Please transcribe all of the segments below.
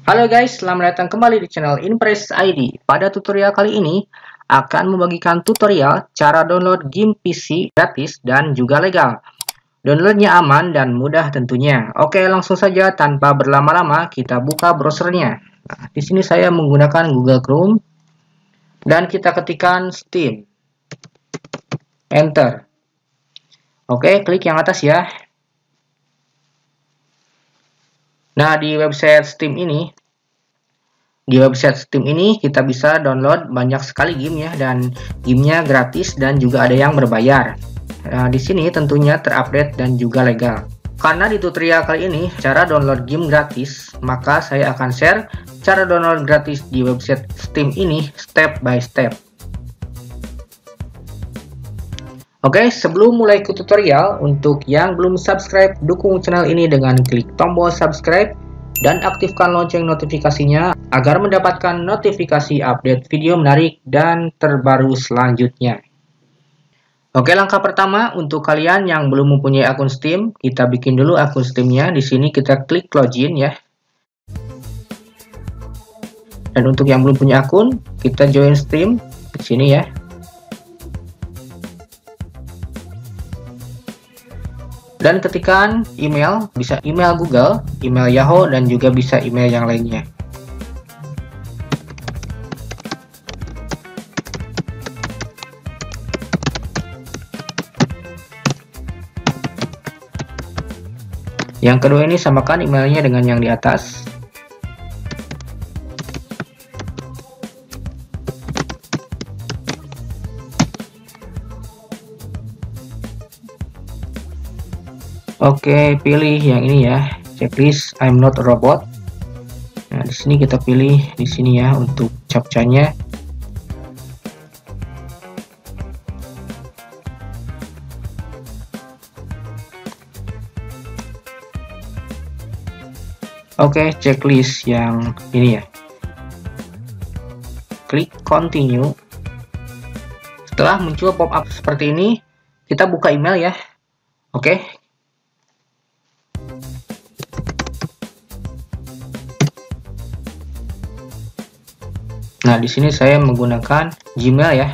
Halo guys, selamat datang kembali di channel Impress ID. Pada tutorial kali ini akan membagikan tutorial cara download game PC gratis dan juga legal. Downloadnya aman dan mudah tentunya. Oke, langsung saja tanpa berlama-lama kita buka browsernya. Nah, di sini saya menggunakan Google Chrome dan kita ketikkan Steam. Enter. Oke, klik yang atas ya. Nah, di website Steam ini kita bisa download banyak sekali game ya, dan gamenya gratis dan juga ada yang berbayar. Nah, di sini tentunya terupdate dan juga legal. Karena di tutorial kali ini cara download game gratis, maka saya akan share cara download gratis di website Steam ini step by step. Oke, sebelum mulai ke tutorial, untuk yang belum subscribe, dukung channel ini dengan klik tombol subscribe dan aktifkan lonceng notifikasinya agar mendapatkan notifikasi update video menarik dan terbaru selanjutnya. Oke, langkah pertama untuk kalian yang belum mempunyai akun Steam, kita bikin dulu akun Steamnya. Di sini kita klik login ya. Dan untuk yang belum punya akun, kita join Steam di sini ya. Dan ketikkan email, bisa email Google, email Yahoo, dan juga bisa email yang lainnya. Yang kedua ini samakan emailnya dengan yang di atas. Oke, pilih yang ini ya, checklist I'm not a robot. Nah, di sini kita pilih di sini ya untuk captcha-nya. Oke, checklist yang ini ya. Klik continue. Setelah muncul pop-up seperti ini, kita buka email ya. Oke. Nah, di sini saya menggunakan Gmail ya.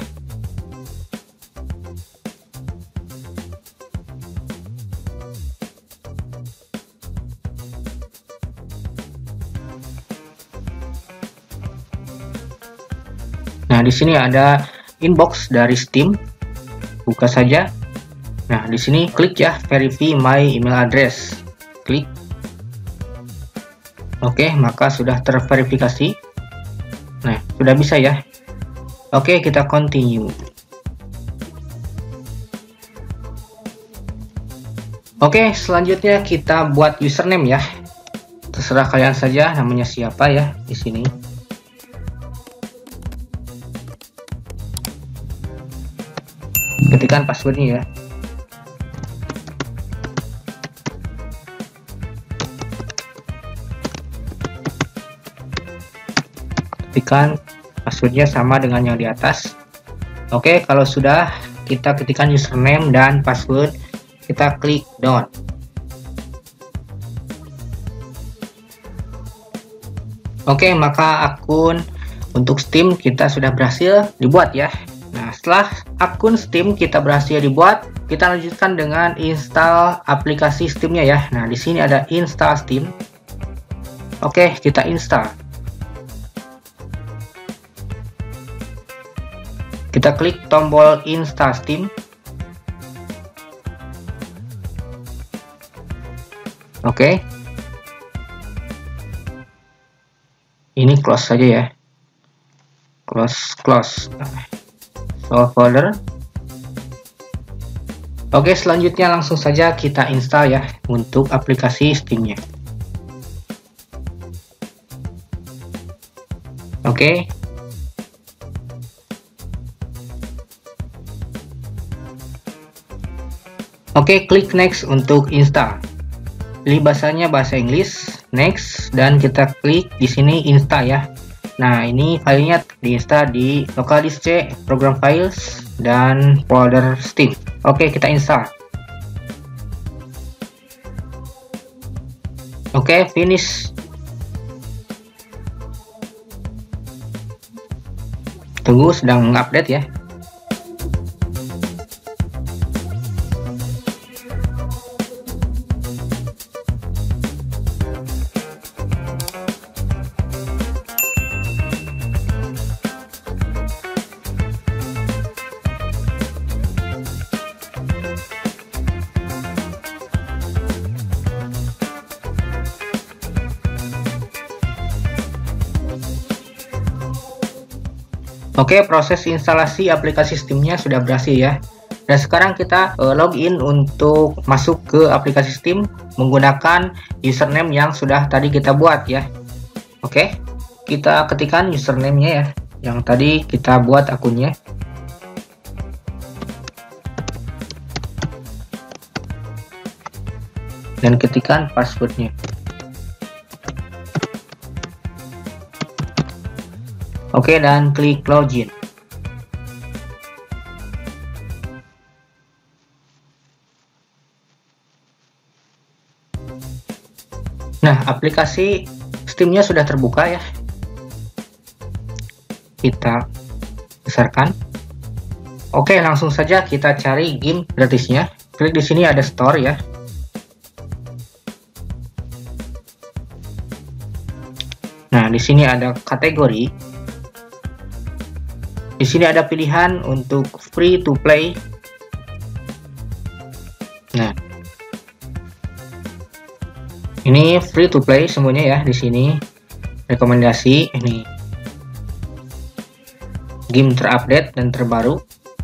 Nah, di sini ada inbox dari Steam. Buka saja. Nah, di sini klik ya, verify my email address. Klik. Oke, maka sudah terverifikasi. Nah, sudah bisa ya. Oke, kita continue. Oke, selanjutnya kita buat username ya. Terserah kalian saja namanya siapa ya di sini. Ketikkan passwordnya ya. Ketikkan passwordnya sama dengan yang di atas. Oke, kalau sudah, kita ketikkan username dan password, kita klik done. Oke, maka akun untuk Steam kita sudah berhasil dibuat ya. Nah, setelah akun Steam kita berhasil dibuat, kita lanjutkan dengan install aplikasi Steamnya ya. Nah, di sini ada install Steam. Oke, kita install. Kita klik tombol install Steam. Oke. Ini close saja ya. Close. Solve folder. Oke, selanjutnya langsung saja kita install ya untuk aplikasi Steamnya. Oke. Oke, klik next untuk install. Pilih bahasanya bahasa Inggris, next, dan kita klik di sini install ya. Nah, ini filenya diinstal di local disk C, program files, dan folder Steam. Oke, kita install. Oke, finish. Tunggu, sedang mengupdate ya. Oke, proses instalasi aplikasi Steam-nya sudah berhasil ya. Dan sekarang kita login untuk masuk ke aplikasi Steam menggunakan username yang sudah tadi kita buat ya. Oke, kita ketikkan username-nya ya, yang tadi kita buat akunnya. Dan ketikkan passwordnya. Oke, dan klik login. Nah, aplikasi Steam-nya sudah terbuka ya. Kita besarkan. Oke, langsung saja kita cari game gratisnya. Klik di sini ada store ya. Nah, di sini ada kategori. Di sini ada pilihan untuk free to play. Nah, ini free to play semuanya ya. Di sini rekomendasi ini game terupdate dan terbaru.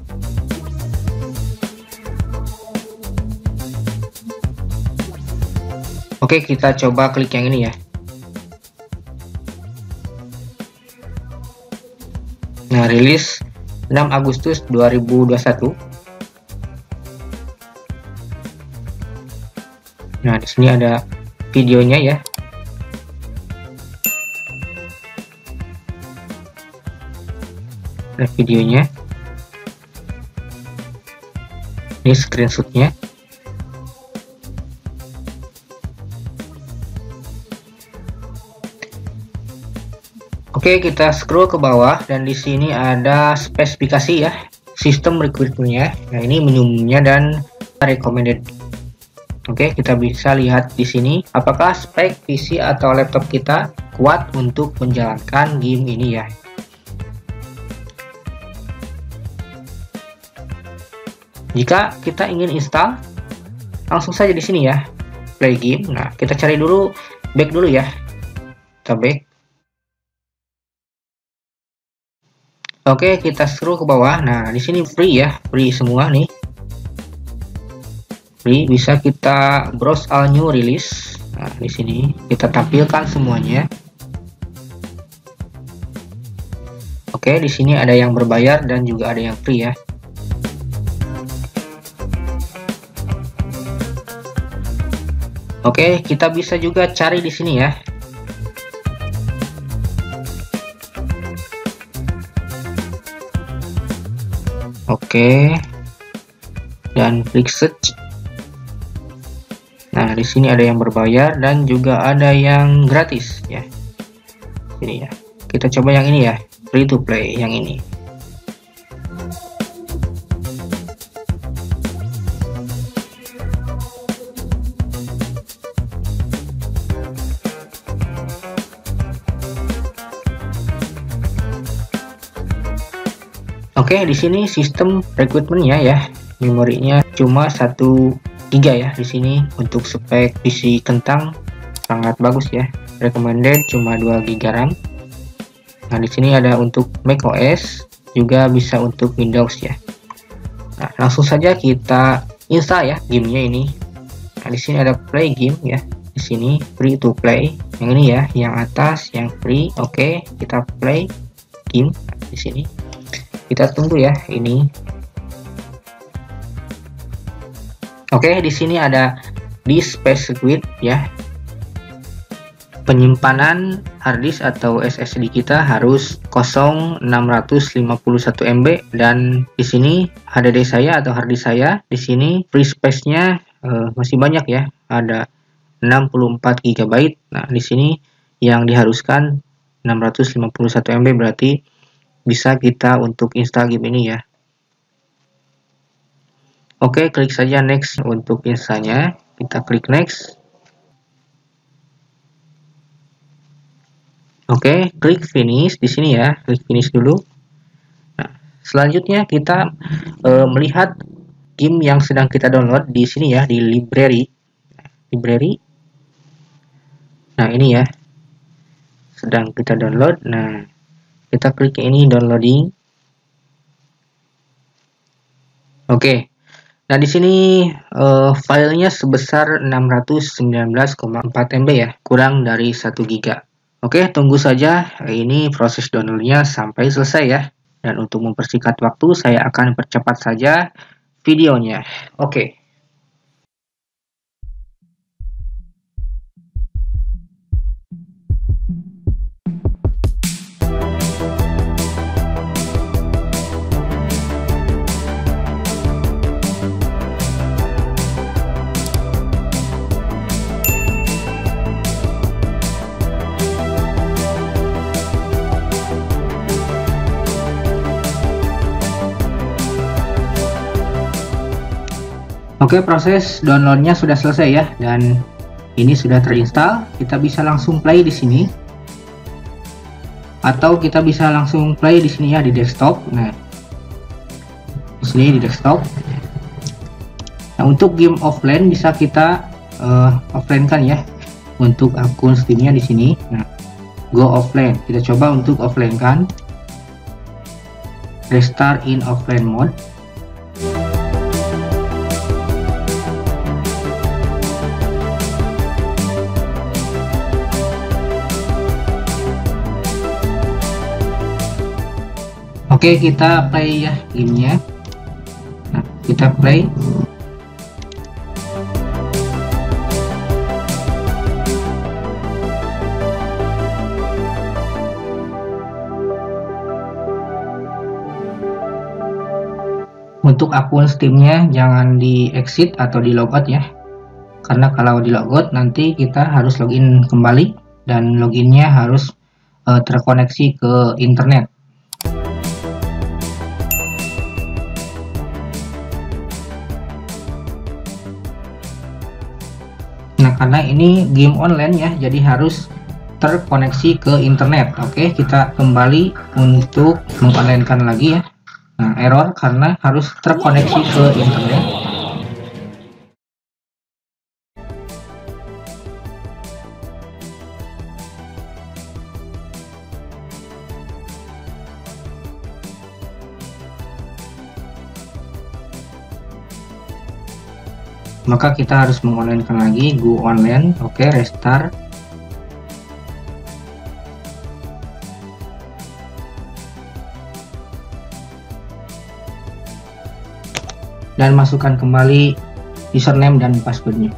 Oke, kita coba klik yang ini ya. Nah, rilis 6 Agustus 2021. Nah, di sini ada videonya ya. Ada videonya. Ini screenshotnya. Oke, kita scroll ke bawah dan di sini ada spesifikasi ya, sistem requirement-nya. Nah, ini menu-nya dan recommended. Oke, kita bisa lihat di sini apakah spek PC atau laptop kita kuat untuk menjalankan game ini ya. Jika kita ingin install, langsung saja di sini ya, play game. Nah, kita cari dulu, back dulu ya. Kita back. Oke, kita scroll ke bawah. Nah, di sini free ya, free semua nih. Free, bisa kita browse all new release. Nah, di sini kita tampilkan semuanya. Oke, di sini ada yang berbayar dan juga ada yang free ya. Oke, kita bisa juga cari di sini ya. Oke, dan klik search. Nah, di sini ada yang berbayar dan juga ada yang gratis ya. Ini ya. Kita coba yang ini ya, free to play yang ini. Oke, di sini sistem requirement-nya ya, memorinya cuma 1 GB ya. Di sini untuk spek PC kentang sangat bagus ya. Recommended cuma 2 GB RAM. Nah, di sini ada untuk macOS, juga bisa untuk Windows ya. Nah, langsung saja kita install ya gamenya ini. Nah, di sini ada play game ya. Di sini free to play. Yang ini ya, yang atas yang free. Oke, kita play game. Nah, di sini kita tunggu ya ini. Oke, di sini ada disk space required ya. Penyimpanan harddisk atau SSD kita harus 651 MB dan di sini HDD saya atau harddisk saya di sini free space-nya masih banyak ya. Ada 64 GB. Nah, di sini yang diharuskan 651 MB berarti bisa kita untuk install game ini ya. Oke, klik saja next untuk installnya. Kita klik next. Oke, klik finish di sini ya. Klik finish dulu. Nah, selanjutnya kita melihat game yang sedang kita download di sini ya, di library. Nah, ini ya. Sedang kita download. Nah, kita klik ini downloading. Oke. Nah, di sini filenya sebesar 619,4 MB ya, kurang dari 1 GB. Oke, tunggu saja ini proses downloadnya sampai selesai ya. Dan untuk mempersingkat waktu, saya akan percepat saja videonya. Oke. Oke, proses downloadnya sudah selesai ya, dan ini sudah terinstall. Kita bisa langsung play di sini, atau kita bisa langsung play di sini ya, di desktop. Nah, di sini di desktop. Nah, untuk game offline bisa kita offline kan ya, untuk akun Steamnya di sini. Nah, go offline. Kita coba untuk offline kan. Restart in offline mode. Oke, kita play ya gamenya. Nah, kita play. Untuk akun Steamnya jangan di exit atau di logout ya, karena kalau di logout nanti kita harus login kembali, dan loginnya harus terkoneksi ke internet. Nah, karena ini game online ya, jadi harus terkoneksi ke internet. Oke, kita kembali untuk mengonlinekan lagi ya. Nah, error karena harus terkoneksi ke internet. Maka kita harus mengonlinekan lagi, go online. Oke, restart. Dan masukkan kembali username dan passwordnya.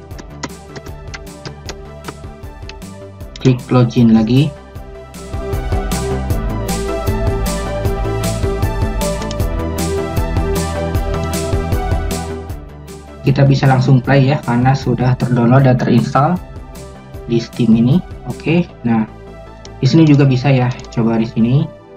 Klik login lagi. Kita bisa langsung play ya, karena sudah terdownload dan terinstall di Steam ini. Oke, nah di sini juga bisa ya, coba di sini.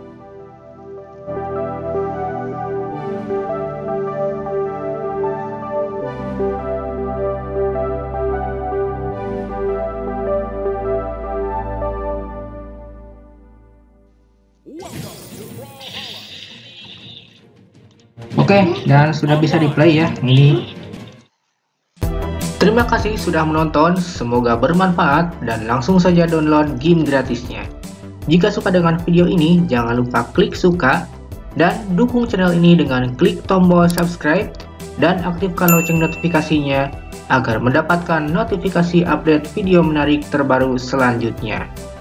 Oke, dan sudah bisa di play ya ini. Terima kasih sudah menonton, semoga bermanfaat, dan langsung saja download game gratisnya. Jika suka dengan video ini, jangan lupa klik suka, dan dukung channel ini dengan klik tombol subscribe, dan aktifkan lonceng notifikasinya, agar mendapatkan notifikasi update video menarik terbaru selanjutnya.